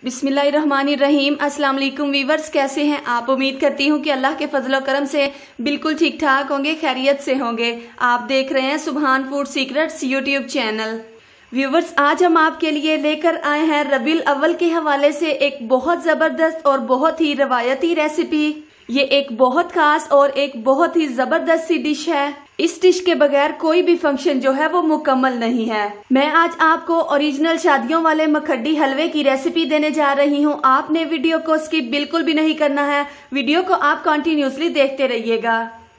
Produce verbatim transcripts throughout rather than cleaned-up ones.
बिस्मिल्लाहिर्रहमानिर्रहीम। अस्सलाम वालेकुम वीवर्स, कैसे हैं आप? उम्मीद करती हूँ कि अल्लाह के फजल करम से बिल्कुल ठीक ठाक होंगे, खैरियत से होंगे। आप देख रहे हैं Subhan food secrets YouTube channel. Viewers, आज हम आपके लिए लेकर आए हैं रबीउल अव्वल के हवाले से एक बहुत जबरदस्त और बहुत ही रवायती रेसिपी। ये एक बहुत खास और एक बहुत ही जबरदस्त सी डिश है। इस डिश के बगैर कोई भी फंक्शन जो है वो मुकम्मल नहीं है। मैं आज आपको ओरिजिनल शादियों वाले मखड्डी हलवे की रेसिपी देने जा रही हूँ। आपने वीडियो को स्किप बिल्कुल भी नहीं करना है, वीडियो को आप कंटिन्यूसली देखते रहिएगा।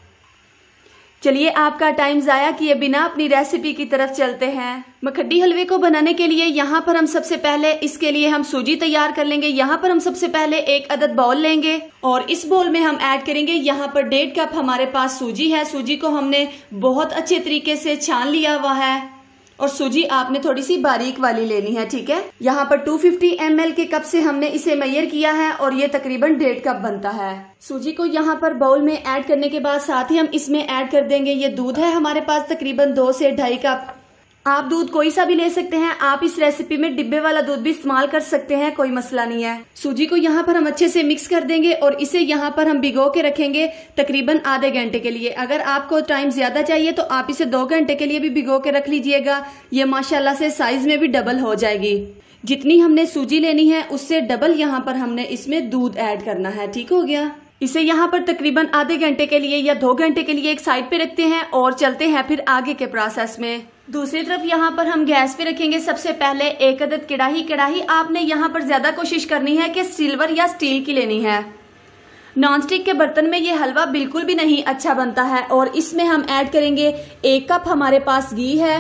चलिए आपका टाइम जाया किए बिना अपनी रेसिपी की तरफ चलते हैं। मखड्डी हलवे को बनाने के लिए यहाँ पर हम सबसे पहले इसके लिए हम सूजी तैयार कर लेंगे। यहाँ पर हम सबसे पहले एक अदद बाउल लेंगे और इस बाउल में हम ऐड करेंगे यहाँ पर डेढ़ कप हमारे पास सूजी है। सूजी को हमने बहुत अच्छे तरीके से छान लिया हुआ है और सूजी आपने थोड़ी सी बारीक वाली लेनी है, ठीक है। यहाँ पर दो सौ पचास एम एल के कप से हमने इसे मेजर किया है और ये तकरीबन डेढ़ कप बनता है। सूजी को यहाँ पर बाउल में ऐड करने के बाद साथ ही हम इसमें ऐड कर देंगे ये दूध है हमारे पास तकरीबन दो से ढाई कप। आप दूध कोई सा भी ले सकते हैं, आप इस रेसिपी में डिब्बे वाला दूध भी इस्तेमाल कर सकते हैं, कोई मसला नहीं है। सूजी को यहाँ पर हम अच्छे से मिक्स कर देंगे और इसे यहाँ पर हम भिगो के रखेंगे तकरीबन आधे घंटे के लिए। अगर आपको टाइम ज्यादा चाहिए तो आप इसे दो घंटे के लिए भी भिगो के रख लीजिएगा। ये माशाल्लाह से साइज में भी डबल हो जाएगी। जितनी हमने सूजी लेनी है उससे डबल यहाँ पर हमने इसमें दूध ऐड करना है, ठीक हो गया। इसे यहाँ पर तकरीबन आधे घंटे के लिए या दो घंटे के लिए एक साइड पे रखते हैं और चलते हैं फिर आगे के प्रोसेस में। दूसरी तरफ यहाँ पर हम गैस पे रखेंगे सबसे पहले एक अदद कढ़ाई। कढ़ाई आपने यहाँ पर ज्यादा कोशिश करनी है कि सिल्वर या स्टील की लेनी है। नॉन स्टिक के बर्तन में ये हलवा बिल्कुल भी नहीं अच्छा बनता है। और इसमें हम ऐड करेंगे एक कप हमारे पास घी है।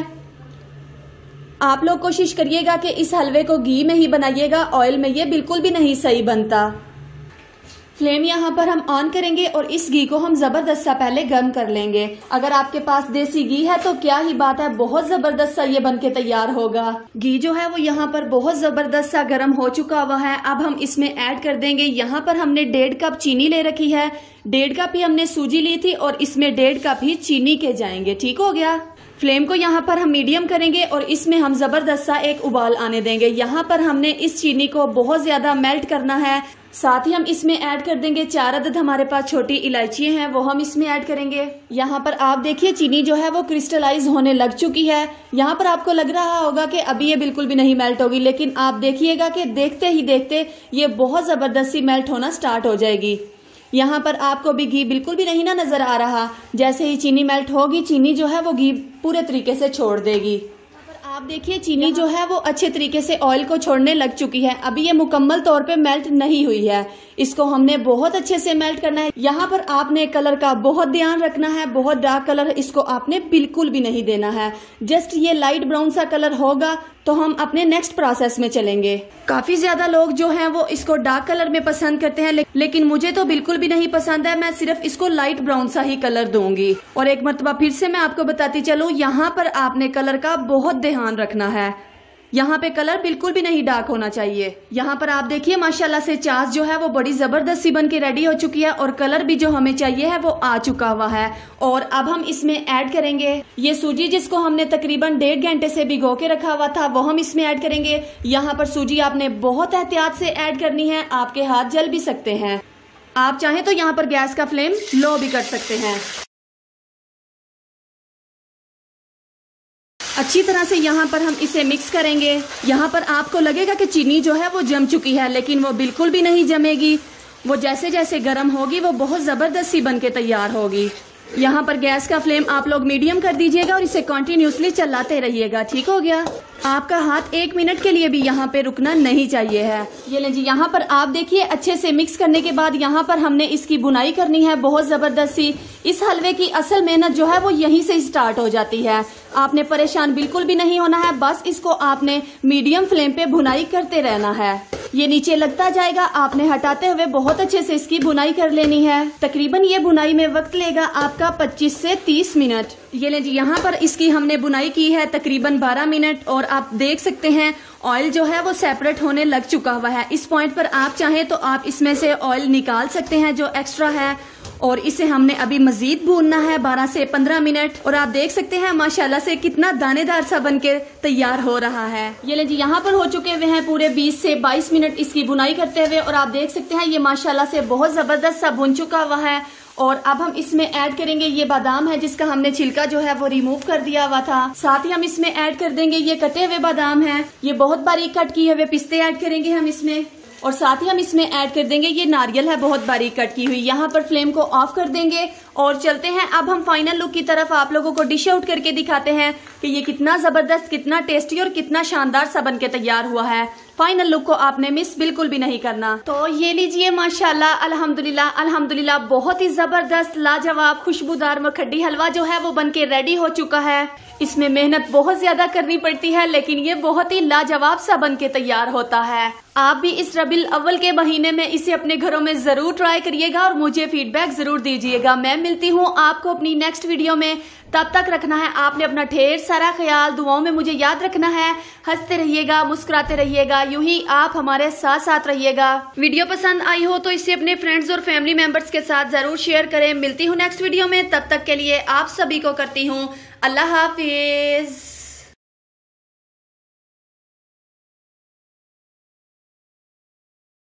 आप लोग कोशिश करिएगा कि इस हलवे को घी में ही बनाइएगा, ऑयल में ये बिल्कुल भी नहीं सही बनता। फ्लेम यहाँ पर हम ऑन करेंगे और इस घी को हम जबरदस्त सा पहले गर्म कर लेंगे। अगर आपके पास देसी घी है तो क्या ही बात है, बहुत जबरदस्त सा ये बनके तैयार होगा। घी जो है वो यहाँ पर बहुत जबरदस्त सा गर्म हो चुका हुआ है। अब हम इसमें ऐड कर देंगे, यहाँ पर हमने डेढ़ कप चीनी ले रखी है। डेढ़ कप ही हमने सूजी ली थी और इसमें डेढ़ कप ही चीनी के जाएंगे, ठीक हो गया। फ्लेम को यहाँ पर हम मीडियम करेंगे और इसमें हम जबरदस्त सा एक उबाल आने देंगे। यहाँ पर हमने इस चीनी को बहुत ज्यादा मेल्ट करना है। साथ ही हम इसमें ऐड कर देंगे चार अदद हमारे पास छोटी इलायचियां हैं, वो हम इसमें ऐड करेंगे। यहाँ पर आप देखिए चीनी जो है वो क्रिस्टलाइज होने लग चुकी है। यहाँ पर आपको लग रहा होगा कि अभी ये बिल्कुल भी नहीं मेल्ट होगी, लेकिन आप देखिएगा कि देखते ही देखते ये बहुत जबरदस्त सी मेल्ट होना स्टार्ट हो जाएगी। यहाँ पर आपको भी घी बिल्कुल भी नहीं ना नजर आ रहा। जैसे ही चीनी मेल्ट होगी, चीनी जो है वो घी पूरे तरीके से छोड़ देगी। आप देखिए चीनी जो है वो अच्छे तरीके से ऑयल को छोड़ने लग चुकी है। अभी ये मुकम्मल तौर पे मेल्ट नहीं हुई है, इसको हमने बहुत अच्छे से मेल्ट करना है। यहाँ पर आपने कलर का बहुत ध्यान रखना है, बहुत डार्क कलर इसको आपने बिल्कुल भी नहीं देना है। जस्ट ये लाइट ब्राउन सा कलर होगा तो हम अपने नेक्स्ट प्रोसेस में चलेंगे। काफी ज्यादा लोग जो हैं वो इसको डार्क कलर में पसंद करते हैं, लेकिन मुझे तो बिल्कुल भी नहीं पसंद है। मैं सिर्फ इसको लाइट ब्राउन सा ही कलर दूंगी। और एक मरतबा फिर से मैं आपको बताती चलूं, यहाँ पर आपने कलर का बहुत ध्यान रखना है। यहाँ पे कलर बिल्कुल भी नहीं डार्क होना चाहिए। यहाँ पर आप देखिए माशाल्लाह से चाश जो है वो बड़ी जबरदस्त सी बन के रेडी हो चुकी है और कलर भी जो हमें चाहिए है वो आ चुका हुआ है। और अब हम इसमें ऐड करेंगे ये सूजी जिसको हमने तकरीबन डेढ़ घंटे से भिगो के रखा हुआ था, वो हम इसमें ऐड करेंगे। यहाँ पर सूजी आपने बहुत एहतियात से ऐड करनी है, आपके हाथ जल भी सकते हैं। आप चाहें तो यहाँ पर गैस का फ्लेम लो भी कर सकते हैं। अच्छी तरह से यहाँ पर हम इसे मिक्स करेंगे। यहाँ पर आपको लगेगा कि चीनी जो है वो जम चुकी है, लेकिन वो बिल्कुल भी नहीं जमेगी। वो जैसे जैसे गर्म होगी वो बहुत जबरदस्त सी बन के तैयार होगी। यहाँ पर गैस का फ्लेम आप लोग मीडियम कर दीजिएगा और इसे कंटिन्यूसली चलाते रहिएगा, ठीक हो गया। आपका हाथ एक मिनट के लिए भी यहाँ पे रुकना नहीं चाहिए है। ये लें जी, यहाँ पर आप देखिए अच्छे से मिक्स करने के बाद यहाँ पर हमने इसकी बुनाई करनी है बहुत जबरदस्त सी। इस हलवे की असल मेहनत जो है वो यहीं से स्टार्ट हो जाती है। आपने परेशान बिल्कुल भी नहीं होना है, बस इसको आपने मीडियम फ्लेम पे बुनाई करते रहना है। ये नीचे लगता जाएगा, आपने हटाते हुए बहुत अच्छे से इसकी बुनाई कर लेनी है। तकरीबन ये बुनाई में वक्त लेगा आपका पच्चीस से तीस मिनट। ये लें जी, यहाँ पर इसकी हमने बुनाई की है तकरीबन बारह मिनट और आप देख सकते हैं ऑयल जो है वो सेपरेट होने लग चुका हुआ है। इस पॉइंट पर आप चाहें तो आप इसमें से ऑयल निकाल सकते हैं जो एक्स्ट्रा है और इसे हमने अभी मजीद भूनना है बारह से पंद्रह मिनट। और आप देख सकते हैं माशाल्लाह से कितना दानेदार सा बनके तैयार हो रहा है। ये ले जी, यहाँ पर हो चुके हुए हैं पूरे बीस से बाईस मिनट इसकी भुनाई करते हुए और आप देख सकते हैं ये माशाल्लाह से बहुत जबरदस्त सा भुन चुका हुआ है। और अब हम इसमें ऐड करेंगे ये बादाम है जिसका हमने छिलका जो है वो रिमूव कर दिया हुआ था। साथ ही हम इसमें ऐड कर देंगे ये कटे हुए बादाम हैं, ये बहुत बारीक कट किए हुए पिस्ते ऐड करेंगे हम इसमें। और साथ ही हम इसमें ऐड कर देंगे ये नारियल है बहुत बारीक कट की हुई। यहाँ पर फ्लेम को ऑफ कर देंगे और चलते हैं अब हम फाइनल लुक की तरफ। आप लोगों को डिश आउट करके दिखाते हैं कि ये कितना जबरदस्त, कितना टेस्टी और कितना शानदार सा बन के तैयार हुआ है। फाइनल लुक को आपने मिस बिल्कुल भी नहीं करना। तो ये लीजिए माशाल्लाह अल्हम्दुलिल्लाह अल्हम्दुलिल्लाह बहुत ही जबरदस्त लाजवाब खुशबूदार मखड्डी हलवा जो है वो बन के रेडी हो चुका है। इसमें मेहनत बहुत ज्यादा करनी पड़ती है लेकिन ये बहुत ही लाजवाब सा बन के तैयार होता है। आप भी इस रबीउल अव्वल के महीने में इसे अपने घरों में जरूर ट्राई करिएगा और मुझे फीडबैक जरूर दीजिएगा। मैं मिलती हूँ आपको अपनी नेक्स्ट वीडियो में, तब तक रखना है आपने अपना ढेर सारा ख्याल, दुआओं में मुझे याद रखना है। हंसते रहिएगा, मुस्कुराते रहिएगा, यूं ही आप हमारे साथ साथ रहिएगा। वीडियो पसंद आई हो तो इसे अपने फ्रेंड्स और फैमिली मेंबर्स के साथ जरूर शेयर करें। मिलती हूँ नेक्स्ट वीडियो में, तब तक के लिए आप सभी को करती हूँ अल्लाह हाफिज।